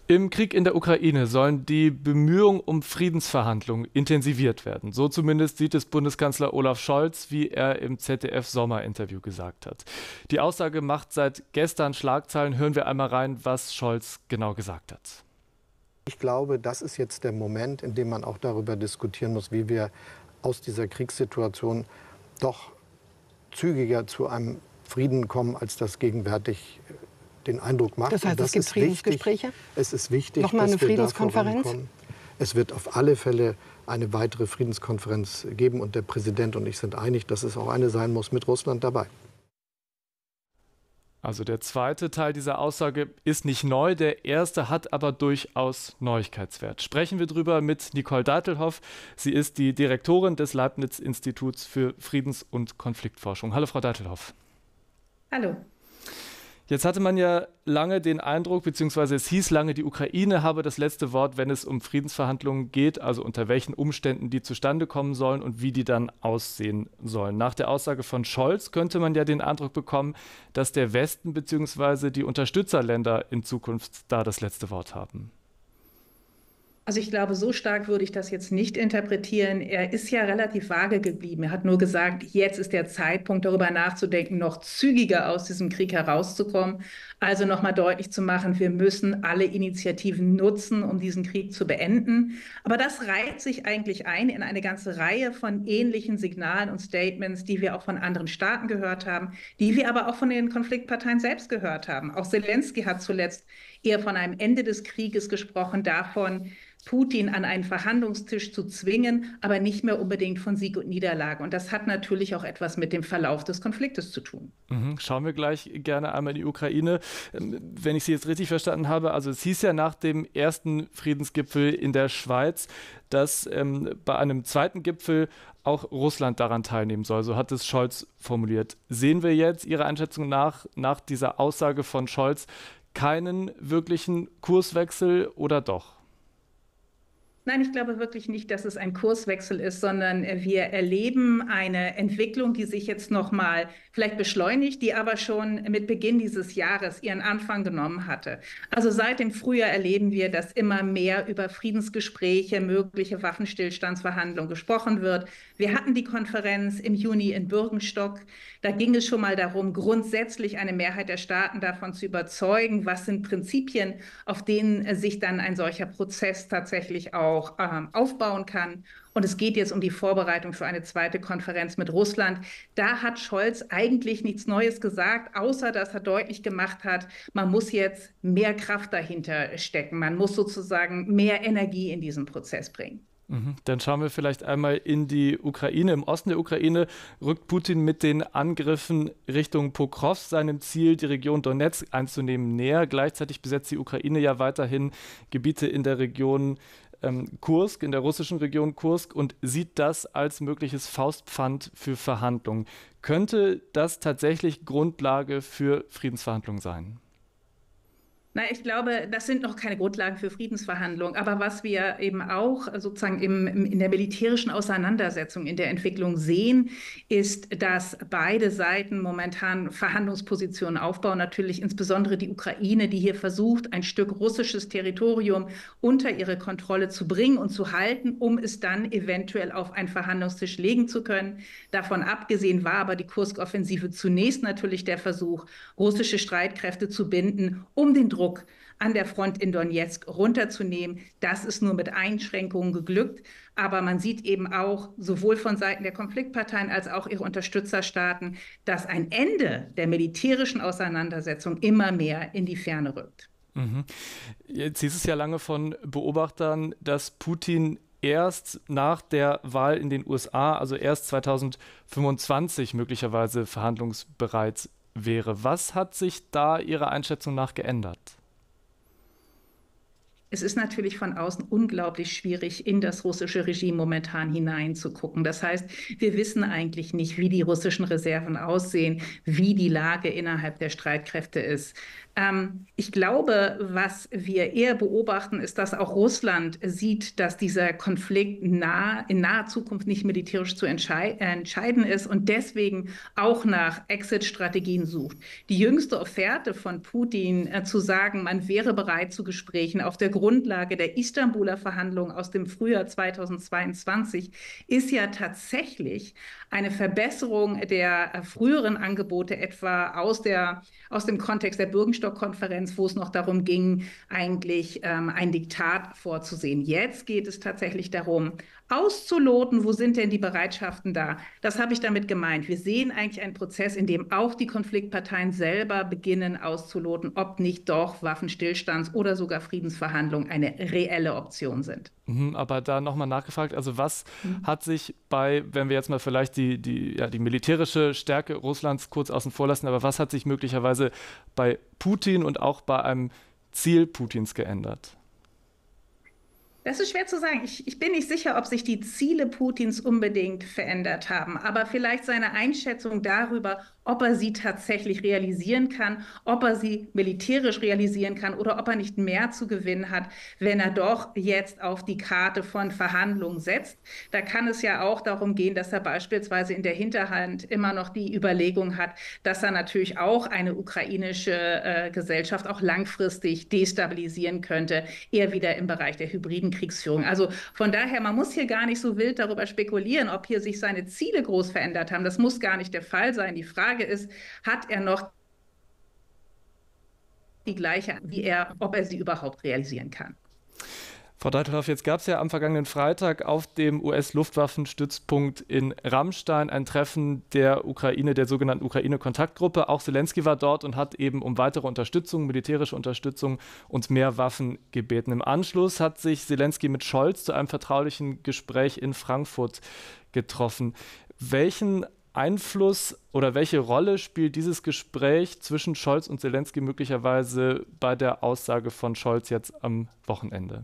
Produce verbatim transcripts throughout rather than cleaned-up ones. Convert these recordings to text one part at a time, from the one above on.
Im Krieg in der Ukraine sollen die Bemühungen um Friedensverhandlungen intensiviert werden. So zumindest sieht es Bundeskanzler Olaf Scholz, wie er im Z D F-Sommerinterview gesagt hat. Die Aussage macht seit gestern Schlagzeilen. Hören wir einmal rein, was Scholz genau gesagt hat. Ich glaube, das ist jetzt der Moment, in dem man auch darüber diskutieren muss, wie wir aus dieser Kriegssituation doch zügiger zu einem Frieden kommen, als das gegenwärtig den Eindruck macht. Das heißt, das es gibt Friedensgespräche? Wichtig. Es ist wichtig, Nochmal eine dass wir Friedenskonferenz? da vorankommen. Es wird auf alle Fälle eine weitere Friedenskonferenz geben und der Präsident und ich sind einig, dass es auch eine sein muss mit Russland dabei. Also der zweite Teil dieser Aussage ist nicht neu, der erste hat aber durchaus Neuigkeitswert. Sprechen wir drüber mit Nicole Deitelhoff. Sie ist die Direktorin des Leibniz-Instituts für Friedens- und Konfliktforschung. Hallo, Frau Deitelhoff. Hallo. Jetzt hatte man ja lange den Eindruck, beziehungsweise es hieß lange, die Ukraine habe das letzte Wort, wenn es um Friedensverhandlungen geht, also unter welchen Umständen die zustande kommen sollen und wie die dann aussehen sollen. Nach der Aussage von Scholz könnte man ja den Eindruck bekommen, dass der Westen beziehungsweise die Unterstützerländer in Zukunft da das letzte Wort haben. Also ich glaube, so stark würde ich das jetzt nicht interpretieren. Er ist ja relativ vage geblieben. Er hat nur gesagt, jetzt ist der Zeitpunkt, darüber nachzudenken, noch zügiger aus diesem Krieg herauszukommen. Also nochmal deutlich zu machen, wir müssen alle Initiativen nutzen, um diesen Krieg zu beenden. Aber das reiht sich eigentlich ein in eine ganze Reihe von ähnlichen Signalen und Statements, die wir auch von anderen Staaten gehört haben, die wir aber auch von den Konfliktparteien selbst gehört haben. Auch Zelensky hat zuletzt eher von einem Ende des Krieges gesprochen, davon, Putin an einen Verhandlungstisch zu zwingen, aber nicht mehr unbedingt von Sieg und Niederlage. Und das hat natürlich auch etwas mit dem Verlauf des Konfliktes zu tun. Mhm. Schauen wir gleich gerne einmal in die Ukraine. Wenn ich Sie jetzt richtig verstanden habe, also es hieß ja nach dem ersten Friedensgipfel in der Schweiz, dass ähm, bei einem zweiten Gipfel auch Russland daran teilnehmen soll. So hat es Scholz formuliert. Sehen wir jetzt Ihrer Einschätzung nach, nach dieser Aussage von Scholz, keinen wirklichen Kurswechsel oder doch? Nein, ich glaube wirklich nicht, dass es ein Kurswechsel ist, sondern wir erleben eine Entwicklung, die sich jetzt noch mal vielleicht beschleunigt, die aber schon mit Beginn dieses Jahres ihren Anfang genommen hatte. Also seit dem Frühjahr erleben wir, dass immer mehr über Friedensgespräche, mögliche Waffenstillstandsverhandlungen gesprochen wird. Wir hatten die Konferenz im Juni in Bürgenstock. Da ging es schon mal darum, grundsätzlich eine Mehrheit der Staaten davon zu überzeugen, was sind Prinzipien, auf denen sich dann ein solcher Prozess tatsächlich auch auch ähm, aufbauen kann. Und es geht jetzt um die Vorbereitung für eine zweite Konferenz mit Russland. Da hat Scholz eigentlich nichts Neues gesagt, außer dass er deutlich gemacht hat, man muss jetzt mehr Kraft dahinter stecken. Man muss sozusagen mehr Energie in diesen Prozess bringen. Dann schauen wir vielleicht einmal in die Ukraine. Im Osten der Ukraine rückt Putin mit den Angriffen Richtung Pokrovsk seinem Ziel, die Region Donetsk einzunehmen, näher. Gleichzeitig besetzt die Ukraine ja weiterhin Gebiete in der Region ähm, Kursk, in der russischen Region Kursk und sieht das als mögliches Faustpfand für Verhandlungen. Könnte das tatsächlich Grundlage für Friedensverhandlungen sein? Na, ich glaube, das sind noch keine Grundlagen für Friedensverhandlungen. Aber was wir eben auch sozusagen im, im, in der militärischen Auseinandersetzung, in der Entwicklung sehen, ist, dass beide Seiten momentan Verhandlungspositionen aufbauen. Natürlich insbesondere die Ukraine, die hier versucht, ein Stück russisches Territorium unter ihre Kontrolle zu bringen und zu halten, um es dann eventuell auf einen Verhandlungstisch legen zu können. Davon abgesehen war aber die Kursk-Offensive zunächst natürlich der Versuch, russische Streitkräfte zu binden, um den Druck an der Front in Donetsk runterzunehmen. Das ist nur mit Einschränkungen geglückt. Aber man sieht eben auch sowohl von Seiten der Konfliktparteien als auch ihrer Unterstützerstaaten, dass ein Ende der militärischen Auseinandersetzung immer mehr in die Ferne rückt. Mhm. Jetzt hieß es ja lange von Beobachtern, dass Putin erst nach der Wahl in den U S A, also erst zweitausendfünfundzwanzig möglicherweise verhandlungsbereit wäre. Was hat sich da Ihrer Einschätzung nach geändert? Es ist natürlich von außen unglaublich schwierig, in das russische Regime momentan hineinzugucken. Das heißt, wir wissen eigentlich nicht, wie die russischen Reserven aussehen, wie die Lage innerhalb der Streitkräfte ist. Ähm, ich glaube, was wir eher beobachten, ist, dass auch Russland sieht, dass dieser Konflikt nah, in naher Zukunft nicht militärisch zu entschei- äh, entscheiden ist und deswegen auch nach Exit-Strategien sucht. Die jüngste Offerte von Putin äh, zu sagen, man wäre bereit zu Gesprächen auf der Grundlage der Istanbuler Verhandlungen aus dem Frühjahr zweitausendzweiundzwanzig, ist ja tatsächlich eine Verbesserung der äh, früheren Angebote, etwa aus, der, aus dem Kontext der Bürgenstock-Konferenz, wo es noch darum ging, eigentlich ähm, ein Diktat vorzusehen. Jetzt geht es tatsächlich darum, auszuloten, wo sind denn die Bereitschaften da? Das habe ich damit gemeint. Wir sehen eigentlich einen Prozess, in dem auch die Konfliktparteien selber beginnen auszuloten, ob nicht doch Waffenstillstands- oder sogar Friedensverhandlungen eine reelle Option sind. Mhm, aber da nochmal nachgefragt, also was Mhm. hat sich bei, wenn wir jetzt mal vielleicht die, die, ja, die militärische Stärke Russlands kurz außen vor lassen, aber was hat sich möglicherweise bei Putin und auch bei einem Ziel Putins geändert? Das ist schwer zu sagen. Ich, ich bin nicht sicher, ob sich die Ziele Putins unbedingt verändert haben, aber vielleicht seine Einschätzung darüber, ob er sie tatsächlich realisieren kann, ob er sie militärisch realisieren kann oder ob er nicht mehr zu gewinnen hat, wenn er doch jetzt auf die Karte von Verhandlungen setzt. Da kann es ja auch darum gehen, dass er beispielsweise in der Hinterhand immer noch die Überlegung hat, dass er natürlich auch eine ukrainische äh, Gesellschaft auch langfristig destabilisieren könnte, eher wieder im Bereich der hybriden Kriegsführung. Also von daher, man muss hier gar nicht so wild darüber spekulieren, ob hier sich seine Ziele groß verändert haben. Das muss gar nicht der Fall sein. Die Frage ist, hat er noch die gleiche, wie er, ob er sie überhaupt realisieren kann? Frau Deitelhoff, jetzt gab es ja am vergangenen Freitag auf dem U S-Luftwaffenstützpunkt in Ramstein ein Treffen der Ukraine, der sogenannten Ukraine-Kontaktgruppe. Auch Zelensky war dort und hat eben um weitere Unterstützung, militärische Unterstützung und mehr Waffen gebeten. Im Anschluss hat sich Zelensky mit Scholz zu einem vertraulichen Gespräch in Frankfurt getroffen. Welchen Einfluss oder welche Rolle spielt dieses Gespräch zwischen Scholz und Zelensky möglicherweise bei der Aussage von Scholz jetzt am Wochenende?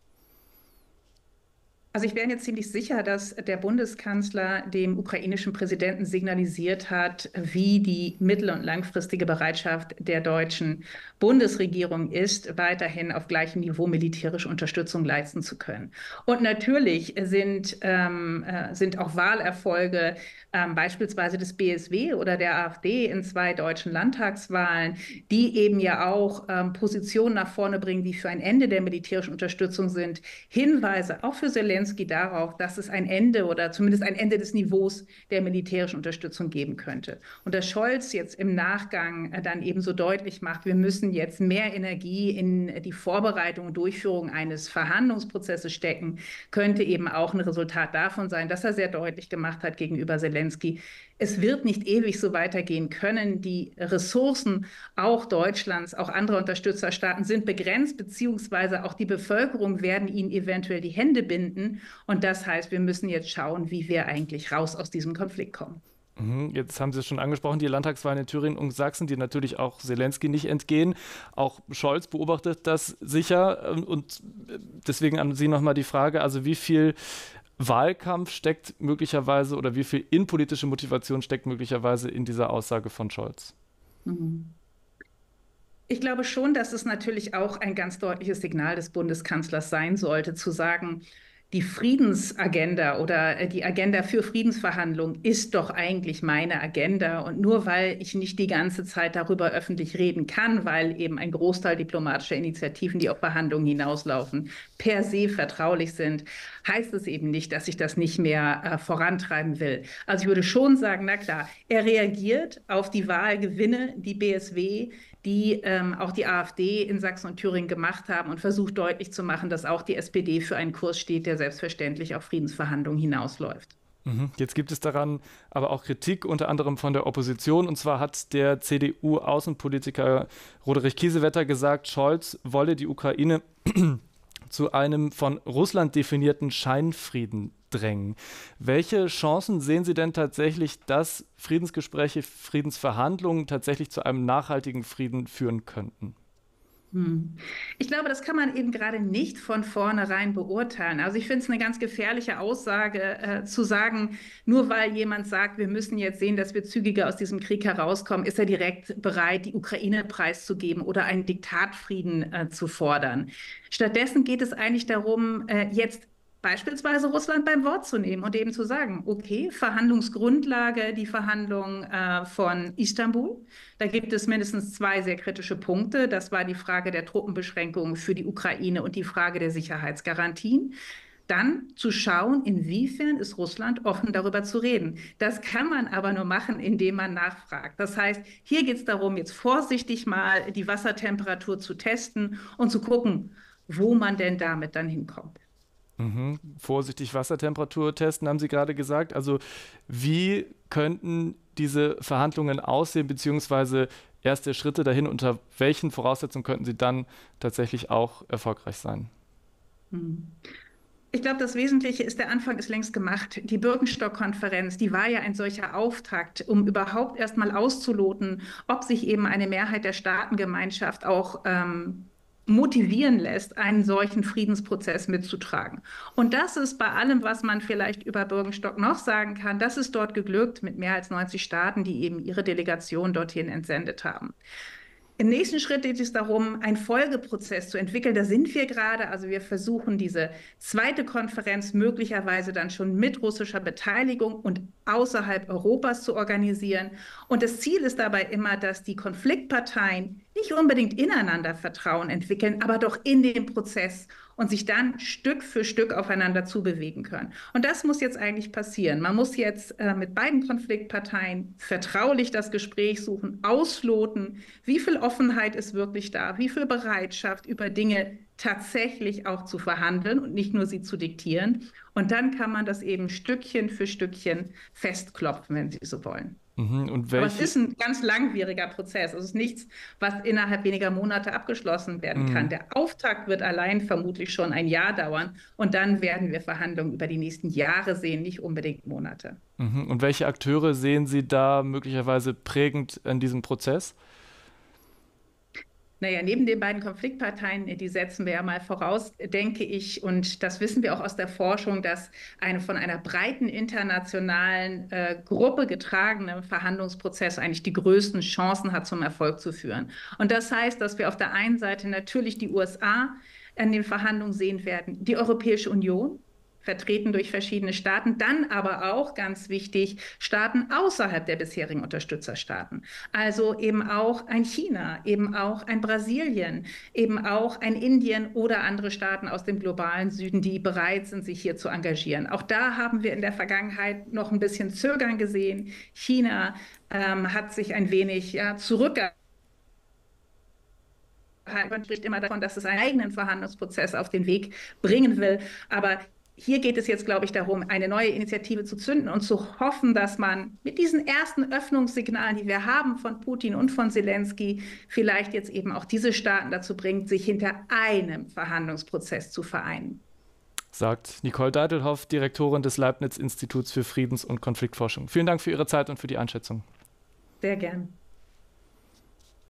Also ich wäre jetzt ziemlich sicher, dass der Bundeskanzler dem ukrainischen Präsidenten signalisiert hat, wie die mittel- und langfristige Bereitschaft der deutschen Bundesregierung ist, weiterhin auf gleichem Niveau militärische Unterstützung leisten zu können. Und natürlich sind, ähm, äh, sind auch Wahlerfolge, ähm, beispielsweise des B S W oder der AfD in zwei deutschen Landtagswahlen, die eben ja auch ähm, Positionen nach vorne bringen, die für ein Ende der militärischen Unterstützung sind, Hinweise auch für Zelensky darauf, dass es ein Ende oder zumindest ein Ende des Niveaus der militärischen Unterstützung geben könnte. Und dass Scholz jetzt im Nachgang dann eben so deutlich macht, wir müssen jetzt mehr Energie in die Vorbereitung und Durchführung eines Verhandlungsprozesses stecken, könnte eben auch ein Resultat davon sein, dass er sehr deutlich gemacht hat gegenüber Zelensky, es wird nicht ewig so weitergehen können. Die Ressourcen auch Deutschlands, auch anderer Unterstützerstaaten sind begrenzt, beziehungsweise auch die Bevölkerung werden ihnen eventuell die Hände binden. Und das heißt, wir müssen jetzt schauen, wie wir eigentlich raus aus diesem Konflikt kommen. Jetzt haben Sie es schon angesprochen, die Landtagswahlen in Thüringen und Sachsen, die natürlich auch Zelensky nicht entgehen. Auch Scholz beobachtet das sicher. Und deswegen an Sie nochmal die Frage, also wie viel Wahlkampf steckt möglicherweise oder wie viel innenpolitische Motivation steckt möglicherweise in dieser Aussage von Scholz? Ich glaube schon, dass es natürlich auch ein ganz deutliches Signal des Bundeskanzlers sein sollte, zu sagen, die Friedensagenda oder die Agenda für Friedensverhandlungen ist doch eigentlich meine Agenda. Und nur weil ich nicht die ganze Zeit darüber öffentlich reden kann, weil eben ein Großteil diplomatischer Initiativen, die auf Verhandlungen hinauslaufen, per se vertraulich sind, heißt es eben nicht, dass ich das nicht mehr äh, vorantreiben will. Also ich würde schon sagen, na klar, er reagiert auf die Wahlgewinne, die B S W, die ähm, auch die AfD in Sachsen und Thüringen gemacht haben und versucht deutlich zu machen, dass auch die S P D für einen Kurs steht, der selbstverständlich auf Friedensverhandlungen hinausläuft. Jetzt gibt es daran aber auch Kritik, unter anderem von der Opposition. Und zwar hat der C D U-Außenpolitiker Roderich Kiesewetter gesagt, Scholz wolle die Ukraine zu einem von Russland definierten Scheinfrieden drängen. Welche Chancen sehen Sie denn tatsächlich, dass Friedensgespräche, Friedensverhandlungen tatsächlich zu einem nachhaltigen Frieden führen könnten? Hm. Ich glaube, das kann man eben gerade nicht von vornherein beurteilen. Also ich finde es eine ganz gefährliche Aussage, äh, zu sagen, nur weil jemand sagt, wir müssen jetzt sehen, dass wir zügiger aus diesem Krieg herauskommen, ist er direkt bereit, die Ukraine preiszugeben oder einen Diktatfrieden äh, zu fordern. Stattdessen geht es eigentlich darum, äh, jetzt beispielsweise Russland beim Wort zu nehmen und eben zu sagen, okay, Verhandlungsgrundlage, die Verhandlung äh, von Istanbul. Da gibt es mindestens zwei sehr kritische Punkte. Das war die Frage der Truppenbeschränkungen für die Ukraine und die Frage der Sicherheitsgarantien. Dann zu schauen, inwiefern ist Russland offen, darüber zu reden. Das kann man aber nur machen, indem man nachfragt. Das heißt, hier geht es darum, jetzt vorsichtig mal die Wassertemperatur zu testen und zu gucken, wo man denn damit dann hinkommt. Mhm. Vorsichtig Wassertemperatur testen, haben Sie gerade gesagt. Also wie könnten diese Verhandlungen aussehen, beziehungsweise erste Schritte dahin, unter welchen Voraussetzungen könnten sie dann tatsächlich auch erfolgreich sein? Hm. Ich glaube, das Wesentliche ist, der Anfang ist längst gemacht. Die Birkenstock-Konferenz, die war ja ein solcher Auftakt, um überhaupt erst mal auszuloten, ob sich eben eine Mehrheit der Staatengemeinschaft auch ähm, motivieren lässt, einen solchen Friedensprozess mitzutragen. Und das ist bei allem, was man vielleicht über Birkenstock noch sagen kann, das ist dort geglückt mit mehr als neunzig Staaten, die eben ihre Delegation dorthin entsendet haben. Im nächsten Schritt geht es darum, einen Folgeprozess zu entwickeln. Da sind wir gerade. Also wir versuchen, diese zweite Konferenz möglicherweise dann schon mit russischer Beteiligung und außerhalb Europas zu organisieren. Und das Ziel ist dabei immer, dass die Konfliktparteien nicht unbedingt ineinander Vertrauen entwickeln, aber doch in dem Prozess und sich dann Stück für Stück aufeinander zubewegen können. Und das muss jetzt eigentlich passieren. Man muss jetzt äh, mit beiden Konfliktparteien vertraulich das Gespräch suchen, ausloten, wie viel Offenheit ist wirklich da, wie viel Bereitschaft, über Dinge tatsächlich auch zu verhandeln und nicht nur sie zu diktieren. Und dann kann man das eben Stückchen für Stückchen festklopfen, wenn Sie so wollen. Mhm. Und Aber es welche, ist ein ganz langwieriger Prozess. Es ist nichts, was innerhalb weniger Monate abgeschlossen werden kann. mhm. Der Auftakt wird allein vermutlich schon ein Jahr dauern. Und dann werden wir Verhandlungen über die nächsten Jahre sehen, nicht unbedingt Monate. Mhm. Und welche Akteure sehen Sie da möglicherweise prägend in diesem Prozess? Naja, neben den beiden Konfliktparteien, die setzen wir ja mal voraus, denke ich, und das wissen wir auch aus der Forschung, dass eine von einer breiten internationalen äh, Gruppe getragene Verhandlungsprozess eigentlich die größten Chancen hat, zum Erfolg zu führen. Und das heißt, dass wir auf der einen Seite natürlich die U S A an den Verhandlungen sehen werden, die Europäische Union, vertreten durch verschiedene Staaten, dann aber auch, ganz wichtig, Staaten außerhalb der bisherigen Unterstützerstaaten. Also eben auch ein China, eben auch ein Brasilien, eben auch ein Indien oder andere Staaten aus dem globalen Süden, die bereit sind, sich hier zu engagieren. Auch da haben wir in der Vergangenheit noch ein bisschen Zögern gesehen. China ähm, hat sich ein wenig ja, zurückgehalten. Man spricht immer davon, dass es einen eigenen Verhandlungsprozess auf den Weg bringen will. Aber hier geht es jetzt, glaube ich, darum, eine neue Initiative zu zünden und zu hoffen, dass man mit diesen ersten Öffnungssignalen, die wir haben von Putin und von Zelensky, vielleicht jetzt eben auch diese Staaten dazu bringt, sich hinter einem Verhandlungsprozess zu vereinen. Sagt Nicole Deitelhoff, Direktorin des Leibniz-Instituts für Friedens- und Konfliktforschung. Vielen Dank für Ihre Zeit und für die Einschätzung. Sehr gern.